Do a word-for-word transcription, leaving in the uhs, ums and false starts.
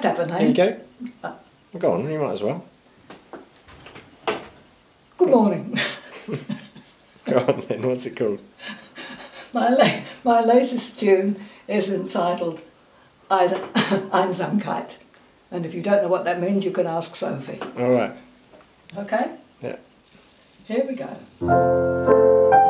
have to have a name. There you go. Uh, go on, you might as well. Good morning. Go on then, what's it called? My, la my latest tune is entitled Einsamkeit. And if you don't know what that means, you can ask Sophie. All right. Okay? Yeah. Here we go.